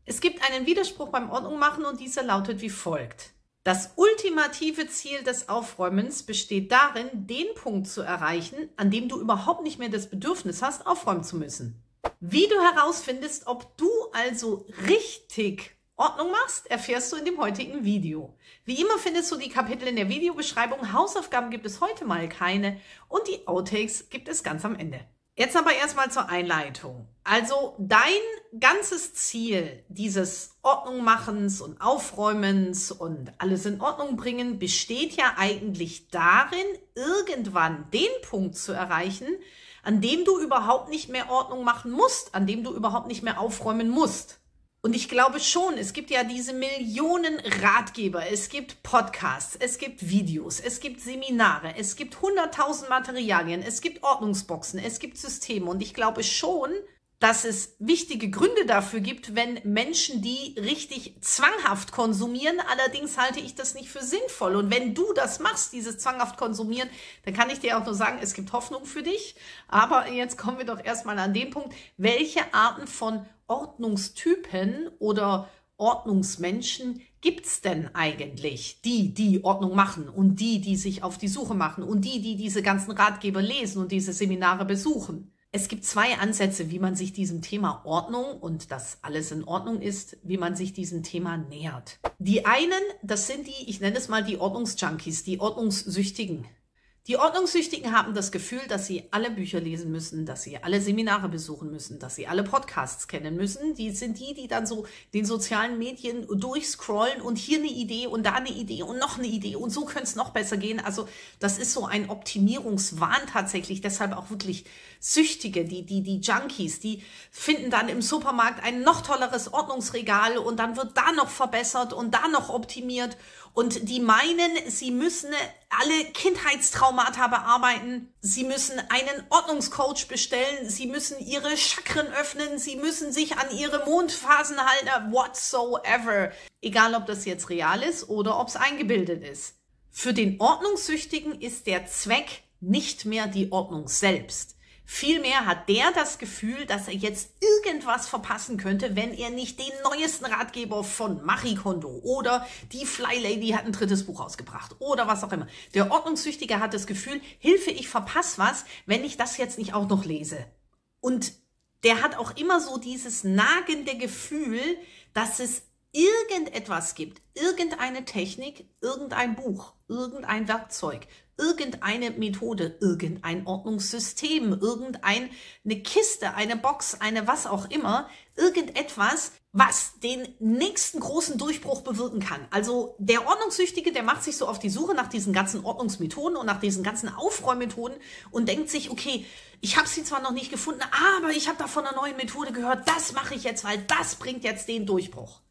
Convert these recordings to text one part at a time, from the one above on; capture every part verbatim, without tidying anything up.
Es gibt einen Widerspruch beim Ordnungmachen und dieser lautet wie folgt. Das ultimative Ziel des Aufräumens besteht darin, den Punkt zu erreichen, an dem du überhaupt nicht mehr das Bedürfnis hast, aufräumen zu müssen. Wie du herausfindest, ob du also richtig Ordnung machst, erfährst du in dem heutigen Video. Wie immer findest du die Kapitel in der Videobeschreibung. Hausaufgaben gibt es heute mal keine und die Outtakes gibt es ganz am Ende. Jetzt aber erstmal zur Einleitung. Also dein ganzes Ziel dieses Ordnungmachens und Aufräumens und alles in Ordnung bringen besteht ja eigentlich darin, irgendwann den Punkt zu erreichen, an dem du überhaupt nicht mehr Ordnung machen musst, an dem du überhaupt nicht mehr aufräumen musst. Und ich glaube schon, es gibt ja diese Millionen Ratgeber, es gibt Podcasts, es gibt Videos, es gibt Seminare, es gibt hunderttausend Materialien, es gibt Ordnungsboxen, es gibt Systeme. Und ich glaube schon, dass es wichtige Gründe dafür gibt, wenn Menschen die richtig zwanghaft konsumieren. Allerdings halte ich das nicht für sinnvoll. Und wenn du das machst, dieses zwanghaft konsumieren, dann kann ich dir auch nur sagen, es gibt Hoffnung für dich. Aber jetzt kommen wir doch erstmal an den Punkt, welche Arten von Ordnungstypen oder Ordnungsmenschen gibt's denn eigentlich? Die, die Ordnung machen und die, die sich auf die Suche machen und die, die diese ganzen Ratgeber lesen und diese Seminare besuchen. Es gibt zwei Ansätze, wie man sich diesem Thema Ordnung und dass alles in Ordnung ist, wie man sich diesem Thema nähert. Die einen, das sind die, ich nenne es mal die Ordnungsjunkies, die Ordnungssüchtigen. Die Ordnungssüchtigen haben das Gefühl, dass sie alle Bücher lesen müssen, dass sie alle Seminare besuchen müssen, dass sie alle Podcasts kennen müssen. Die sind die, die dann so den sozialen Medien durchscrollen und hier eine Idee und da eine Idee und noch eine Idee und so könnte es noch besser gehen. Also das ist so ein Optimierungswahn tatsächlich, deshalb auch wirklich Süchtige, die, die, die Junkies, die finden dann im Supermarkt ein noch tolleres Ordnungsregal und dann wird da noch verbessert und da noch optimiert. Und die meinen, sie müssen alle Kindheitstraumata bearbeiten, sie müssen einen Ordnungscoach bestellen, sie müssen ihre Chakren öffnen, sie müssen sich an ihre Mondphasen halten, whatsoever. Egal, ob das jetzt real ist oder ob es eingebildet ist. Für den Ordnungssüchtigen ist der Zweck nicht mehr die Ordnung selbst. Vielmehr hat der das Gefühl, dass er jetzt irgendwas verpassen könnte, wenn er nicht den neuesten Ratgeber von Marie Kondo oder die Fly Lady hat ein drittes Buch rausgebracht oder was auch immer. Der Ordnungssüchtige hat das Gefühl, Hilfe, ich verpasse was, wenn ich das jetzt nicht auch noch lese. Und der hat auch immer so dieses nagende Gefühl, dass es irgendetwas gibt, irgendeine Technik, irgendein Buch, irgendein Werkzeug, irgendeine Methode, irgendein Ordnungssystem, irgendeine Kiste, eine Box, eine was auch immer, irgendetwas, was den nächsten großen Durchbruch bewirken kann. Also der Ordnungssüchtige, der macht sich so auf die Suche nach diesen ganzen Ordnungsmethoden und nach diesen ganzen Aufräummethoden und denkt sich, okay, ich habe sie zwar noch nicht gefunden, aber ich habe da von einer neuen Methode gehört, das mache ich jetzt, weil das bringt jetzt den Durchbruch.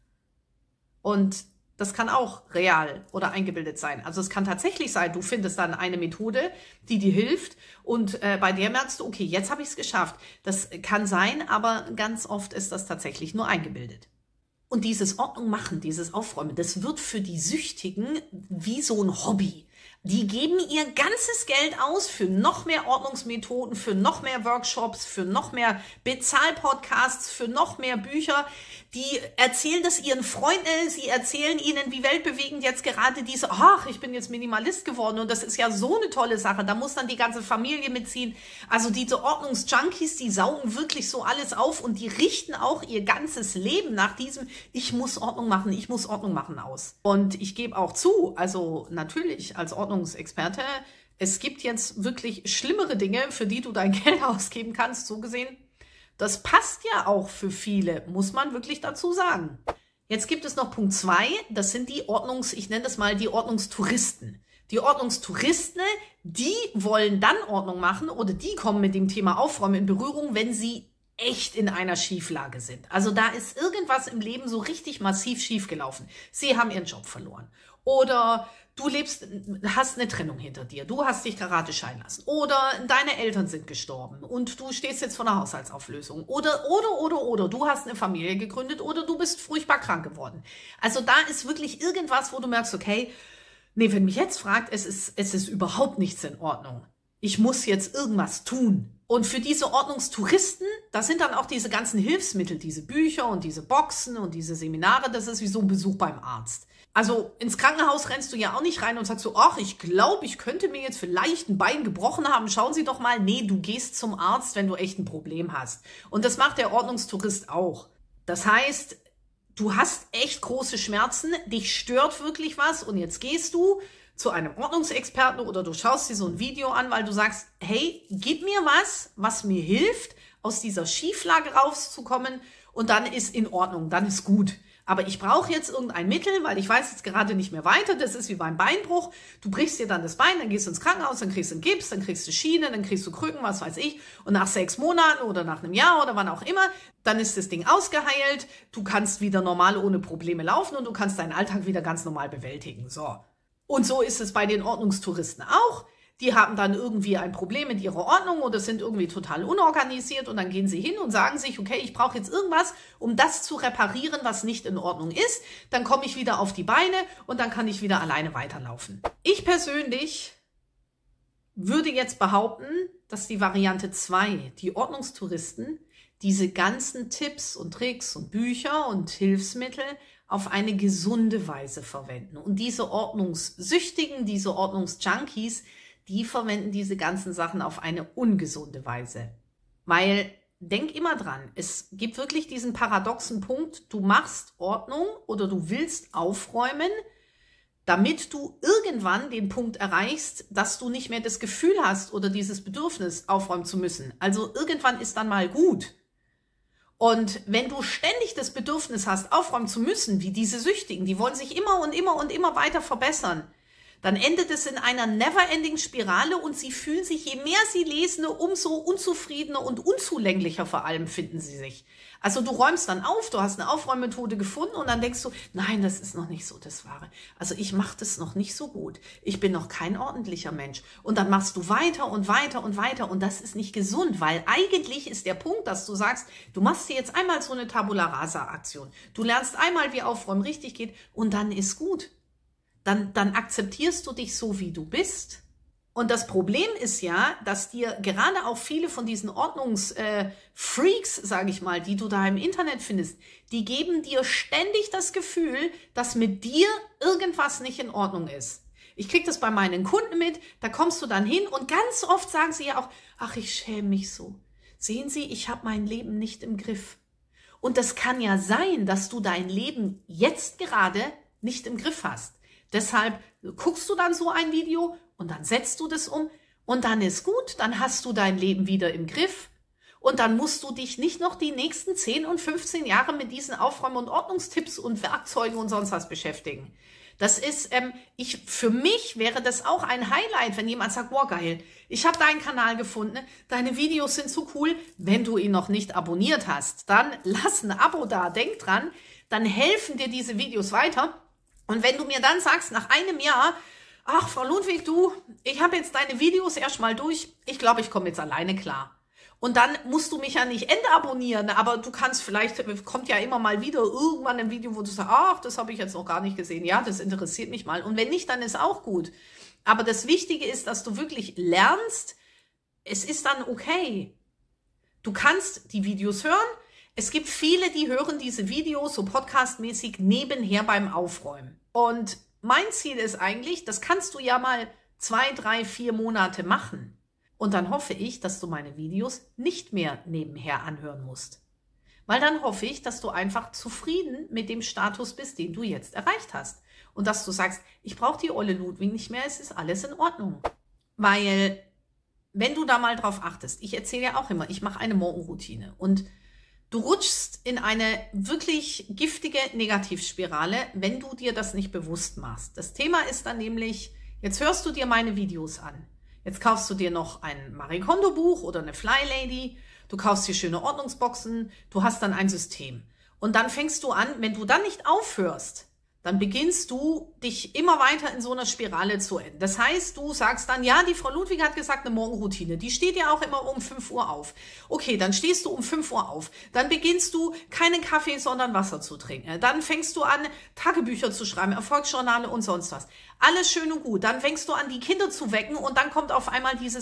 Und das kann auch real oder eingebildet sein. Also es kann tatsächlich sein, du findest dann eine Methode, die dir hilft und äh, bei der merkst du, okay, jetzt habe ich es geschafft. Das kann sein, aber ganz oft ist das tatsächlich nur eingebildet. Und dieses Ordnung machen, dieses Aufräumen, das wird für die Süchtigen wie so ein Hobby. Die geben ihr ganzes Geld aus für noch mehr Ordnungsmethoden, für noch mehr Workshops, für noch mehr Bezahlpodcasts, für noch mehr Bücher. Die erzählen das ihren Freunden, sie erzählen ihnen, wie weltbewegend jetzt gerade diese, ach, ich bin jetzt Minimalist geworden und das ist ja so eine tolle Sache, da muss dann die ganze Familie mitziehen. Also diese Ordnungsjunkies, die saugen wirklich so alles auf und die richten auch ihr ganzes Leben nach diesem, ich muss Ordnung machen, ich muss Ordnung machen aus. Und ich gebe auch zu, also natürlich als Ordnungsexperte, es gibt jetzt wirklich schlimmere Dinge, für die du dein Geld ausgeben kannst, so gesehen. Das passt ja auch für viele, muss man wirklich dazu sagen. Jetzt gibt es noch Punkt zwei, das sind die Ordnungs, ich nenne das mal die Ordnungstouristen. Die Ordnungstouristen, die wollen dann Ordnung machen oder die kommen mit dem Thema Aufräumen in Berührung, wenn sie echt in einer Schieflage sind. Also da ist irgendwas im Leben so richtig massiv schiefgelaufen. Sie haben ihren Job verloren oder du lebst, hast eine Trennung hinter dir, du hast dich Karate scheiden lassen oder deine Eltern sind gestorben und du stehst jetzt vor einer Haushaltsauflösung oder, oder, oder, oder, du hast eine Familie gegründet oder du bist furchtbar krank geworden. Also da ist wirklich irgendwas, wo du merkst, okay, nee, wenn mich jetzt fragt, es ist, es ist überhaupt nichts in Ordnung. Ich muss jetzt irgendwas tun. Und für diese Ordnungstouristen, das sind dann auch diese ganzen Hilfsmittel, diese Bücher und diese Boxen und diese Seminare, das ist wie so ein Besuch beim Arzt. Also ins Krankenhaus rennst du ja auch nicht rein und sagst so, ach, ich glaube, ich könnte mir jetzt vielleicht ein Bein gebrochen haben. Schauen Sie doch mal. Nee, du gehst zum Arzt, wenn du echt ein Problem hast. Und das macht der Ordnungstourist auch. Das heißt, du hast echt große Schmerzen, dich stört wirklich was und jetzt gehst du zu einem Ordnungsexperten oder du schaust dir so ein Video an, weil du sagst, hey, gib mir was, was mir hilft, aus dieser Schieflage rauszukommen und dann ist in Ordnung, dann ist gut. Aber ich brauche jetzt irgendein Mittel, weil ich weiß jetzt gerade nicht mehr weiter. Das ist wie beim Beinbruch. Du brichst dir dann das Bein, dann gehst du ins Krankenhaus, dann kriegst du einen Gips, dann kriegst du Schiene, dann kriegst du Krücken, was weiß ich. Und nach sechs Monaten oder nach einem Jahr oder wann auch immer, dann ist das Ding ausgeheilt. Du kannst wieder normal ohne Probleme laufen und du kannst deinen Alltag wieder ganz normal bewältigen. So. Und so ist es bei den Ordnungstouristen auch. Die haben dann irgendwie ein Problem mit ihrer Ordnung oder sind irgendwie total unorganisiert und dann gehen sie hin und sagen sich, okay, ich brauche jetzt irgendwas, um das zu reparieren, was nicht in Ordnung ist. Dann komme ich wieder auf die Beine und dann kann ich wieder alleine weiterlaufen. Ich persönlich würde jetzt behaupten, dass die Variante zwei, die Ordnungstouristen, diese ganzen Tipps und Tricks und Bücher und Hilfsmittel auf eine gesunde Weise verwenden. Und diese Ordnungssüchtigen, diese Ordnungsjunkies, die verwenden diese ganzen Sachen auf eine ungesunde Weise. Weil, denk immer dran, es gibt wirklich diesen paradoxen Punkt, du machst Ordnung oder du willst aufräumen, damit du irgendwann den Punkt erreichst, dass du nicht mehr das Gefühl hast oder dieses Bedürfnis aufräumen zu müssen. Also irgendwann ist dann mal gut. Und wenn du ständig das Bedürfnis hast, aufräumen zu müssen, wie diese Süchtigen, die wollen sich immer und immer und immer weiter verbessern, dann endet es in einer Never-Ending-Spirale und sie fühlen sich, je mehr sie lesen, umso unzufriedener und unzulänglicher vor allem finden sie sich. Also du räumst dann auf, du hast eine Aufräummethode gefunden und dann denkst du, nein, das ist noch nicht so das Wahre. Also ich mache das noch nicht so gut. Ich bin noch kein ordentlicher Mensch. Und dann machst du weiter und weiter und weiter und das ist nicht gesund, weil eigentlich ist der Punkt, dass du sagst, du machst dir jetzt einmal so eine Tabula Rasa-Aktion. Du lernst einmal, wie Aufräumen richtig geht und dann ist gut. Dann, dann akzeptierst du dich so, wie du bist. Und das Problem ist ja, dass dir gerade auch viele von diesen Ordnungsfreaks, äh, sage ich mal, die du da im Internet findest, die geben dir ständig das Gefühl, dass mit dir irgendwas nicht in Ordnung ist. Ich kriege das bei meinen Kunden mit, da kommst du dann hin und ganz oft sagen sie ja auch, ach, ich schäme mich so. Sehen Sie, ich habe mein Leben nicht im Griff. Und das kann ja sein, dass du dein Leben jetzt gerade nicht im Griff hast. Deshalb guckst du dann so ein Video und dann setzt du das um und dann ist gut, dann hast du dein Leben wieder im Griff und dann musst du dich nicht noch die nächsten zehn und fünfzehn Jahre mit diesen Aufräumen- und Ordnungstipps und Werkzeugen und sonst was beschäftigen. Das ist, ähm, ich, für mich wäre das auch ein Highlight, wenn jemand sagt, boah, geil, ich habe deinen Kanal gefunden, deine Videos sind so cool. Wenn du ihn noch nicht abonniert hast, dann lass ein Abo da, denk dran, dann helfen dir diese Videos weiter. Und wenn du mir dann sagst, nach einem Jahr, ach, Frau Ludwig, du, ich habe jetzt deine Videos erstmal durch, ich glaube, ich komme jetzt alleine klar. Und dann musst du mich ja nicht entabonnieren, aber du kannst vielleicht, kommt ja immer mal wieder irgendwann ein Video, wo du sagst, ach, das habe ich jetzt noch gar nicht gesehen, ja, das interessiert mich mal. Und wenn nicht, dann ist auch gut. Aber das Wichtige ist, dass du wirklich lernst, es ist dann okay. Du kannst die Videos hören. Es gibt viele, die hören diese Videos so podcastmäßig nebenher beim Aufräumen. Und mein Ziel ist eigentlich, das kannst du ja mal zwei, drei, vier Monate machen. Und dann hoffe ich, dass du meine Videos nicht mehr nebenher anhören musst. Weil dann hoffe ich, dass du einfach zufrieden mit dem Status bist, den du jetzt erreicht hast. Und dass du sagst, ich brauche die olle Ludwig nicht mehr, es ist alles in Ordnung. Weil, wenn du da mal drauf achtest, ich erzähle ja auch immer, ich mache eine Morgenroutine und du rutschst in eine wirklich giftige Negativspirale, wenn du dir das nicht bewusst machst. Das Thema ist dann nämlich, jetzt hörst du dir meine Videos an. Jetzt kaufst du dir noch ein Marie Kondo Buch oder eine Fly Lady. Du kaufst dir schöne Ordnungsboxen. Du hast dann ein System. Und dann fängst du an, wenn du dann nicht aufhörst, dann beginnst du, dich immer weiter in so einer Spirale zu enden. Das heißt, du sagst dann, ja, die Frau Ludwig hat gesagt, eine Morgenroutine, die steht ja auch immer um fünf Uhr auf. Okay, dann stehst du um fünf Uhr auf. Dann beginnst du, keinen Kaffee, sondern Wasser zu trinken. Dann fängst du an, Tagebücher zu schreiben, Erfolgsjournale und sonst was. Alles schön und gut. Dann fängst du an, die Kinder zu wecken und dann kommt auf einmal dieses,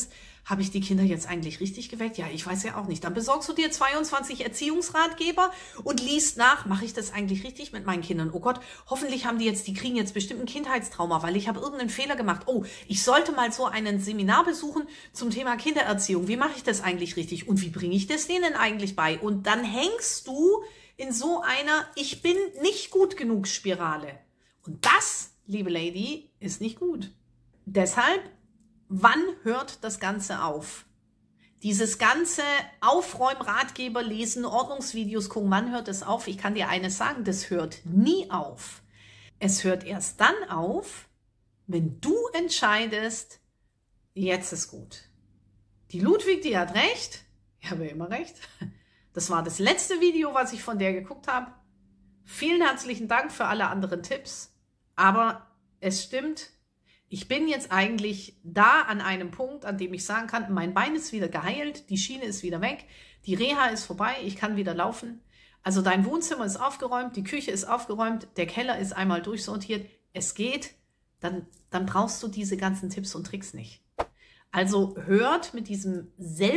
habe ich die Kinder jetzt eigentlich richtig geweckt? Ja, ich weiß ja auch nicht. Dann besorgst du dir zweiundzwanzig Erziehungsratgeber und liest nach, mache ich das eigentlich richtig mit meinen Kindern? Oh Gott, hoffentlich haben die jetzt, die kriegen jetzt bestimmt ein Kindheitstrauma, weil ich habe irgendeinen Fehler gemacht. Oh, ich sollte mal so ein Seminar besuchen zum Thema Kindererziehung. Wie mache ich das eigentlich richtig? Und wie bringe ich das denen eigentlich bei? Und dann hängst du in so einer Ich bin nicht gut genug Spirale. Und das, liebe Lady, ist nicht gut. Deshalb, wann hört das Ganze auf? Dieses ganze Aufräumen, Ratgeber lesen, Ordnungsvideos gucken, wann hört es auf? Ich kann dir eines sagen, das hört nie auf. Es hört erst dann auf, wenn du entscheidest, jetzt ist gut. Die Ludwig, die hat recht. Ich habe immer recht. Das war das letzte Video, was ich von der geguckt habe. Vielen herzlichen Dank für alle anderen Tipps. Aber es stimmt, ich bin jetzt eigentlich da an einem Punkt, an dem ich sagen kann, mein Bein ist wieder geheilt, die Schiene ist wieder weg, die Reha ist vorbei, ich kann wieder laufen. Also dein Wohnzimmer ist aufgeräumt, die Küche ist aufgeräumt, der Keller ist einmal durchsortiert. Es geht, dann, dann brauchst du diese ganzen Tipps und Tricks nicht. Also hört mit diesem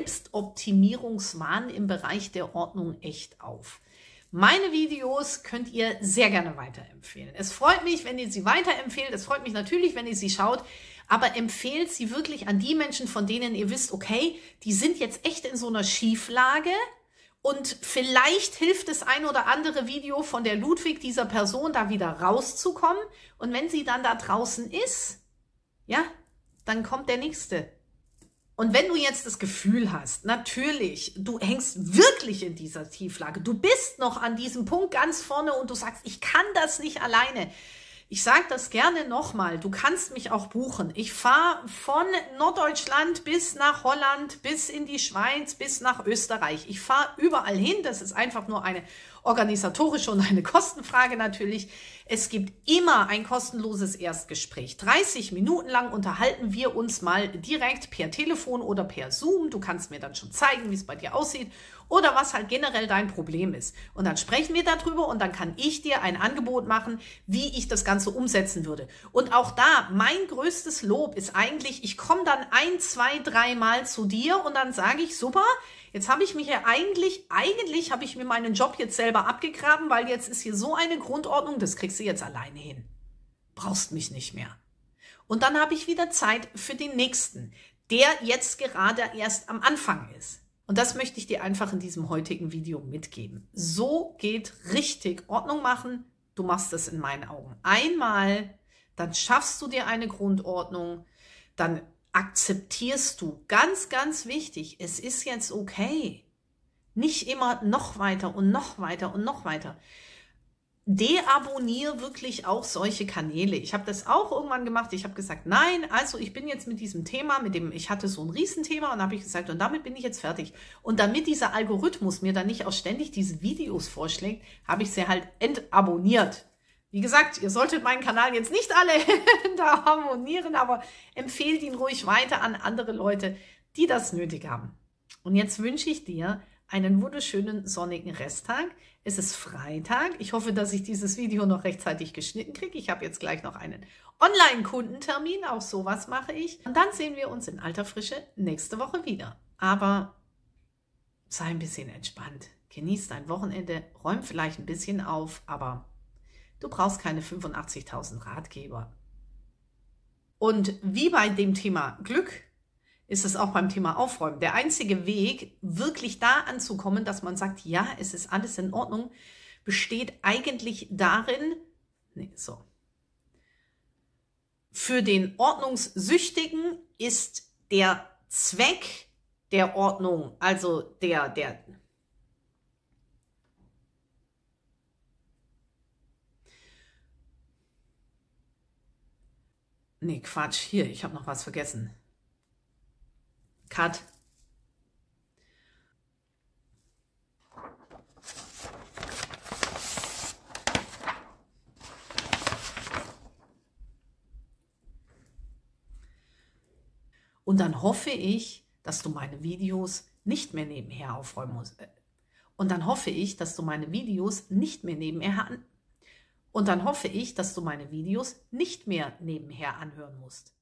Selbstoptimierungswahn im Bereich der Ordnung echt auf. Meine Videos könnt ihr sehr gerne weiterempfehlen. Es freut mich, wenn ihr sie weiterempfehlt. Es freut mich natürlich, wenn ihr sie schaut. Aber empfehlt sie wirklich an die Menschen, von denen ihr wisst, okay, die sind jetzt echt in so einer Schieflage. Und vielleicht hilft das ein oder andere Video von der Ludwig, dieser Person, da wieder rauszukommen. Und wenn sie dann da draußen ist, ja, dann kommt der Nächste. Und wenn du jetzt das Gefühl hast, natürlich, du hängst wirklich in dieser Tieflage, du bist noch an diesem Punkt ganz vorne und du sagst, ich kann das nicht alleine. Ich sage das gerne nochmal, du kannst mich auch buchen. Ich fahre von Norddeutschland bis nach Holland, bis in die Schweiz, bis nach Österreich. Ich fahre überall hin, das ist einfach nur eine organisatorische und eine Kostenfrage natürlich. Es gibt immer ein kostenloses Erstgespräch. dreißig Minuten lang unterhalten wir uns mal direkt per Telefon oder per Zoom. Du kannst mir dann schon zeigen, wie es bei dir aussieht oder was halt generell dein Problem ist. Und dann sprechen wir darüber und dann kann ich dir ein Angebot machen, wie ich das Ganze umsetzen würde. Und auch da, mein größtes Lob ist eigentlich, ich komme dann ein, zwei, drei Mal zu dir und dann sage ich, super, jetzt habe ich mich ja eigentlich, eigentlich habe ich mir meinen Job jetzt selber abgegraben, weil jetzt ist hier so eine Grundordnung, das kriegst du jetzt alleine hin. Brauchst mich nicht mehr. Und dann habe ich wieder Zeit für den Nächsten, der jetzt gerade erst am Anfang ist. Und das möchte ich dir einfach in diesem heutigen Video mitgeben. So geht richtig Ordnung machen. Du machst das in meinen Augen einmal, dann schaffst du dir eine Grundordnung, dann akzeptierst du, ganz, ganz wichtig, es ist jetzt okay. Nicht immer noch weiter und noch weiter und noch weiter. Deabonniere wirklich auch solche Kanäle. Ich habe das auch irgendwann gemacht. Ich habe gesagt, nein, also ich bin jetzt mit diesem Thema, mit dem, ich hatte so ein Riesenthema und habe ich gesagt, und damit bin ich jetzt fertig. Und damit dieser Algorithmus mir dann nicht auch ständig diese Videos vorschlägt, habe ich sie halt entabonniert. Wie gesagt, ihr solltet meinen Kanal jetzt nicht alle da abonnieren, aber empfehlt ihn ruhig weiter an andere Leute, die das nötig haben. Und jetzt wünsche ich dir einen wunderschönen sonnigen Resttag. Es ist Freitag. Ich hoffe, dass ich dieses Video noch rechtzeitig geschnitten kriege. Ich habe jetzt gleich noch einen Online-Kundentermin. Auch sowas mache ich. Und dann sehen wir uns in alter Frische nächste Woche wieder. Aber sei ein bisschen entspannt. Genieß dein Wochenende. Räum vielleicht ein bisschen auf, aber du brauchst keine fünfundachtzigtausend Ratgeber. Und wie bei dem Thema Glück ist es auch beim Thema Aufräumen. Der einzige Weg, wirklich da anzukommen, dass man sagt, ja, es ist alles in Ordnung, besteht eigentlich darin, nee, so. Für den Ordnungssüchtigen ist der Zweck der Ordnung, also der, der, nee, Quatsch, hier, ich habe noch was vergessen. Cut. Und dann hoffe ich, dass du meine Videos nicht mehr nebenher aufräumen musst. Und dann hoffe ich, dass du meine Videos nicht mehr nebenher an Und dann hoffe ich, dass du meine Videos nicht mehr nebenher anhören musst.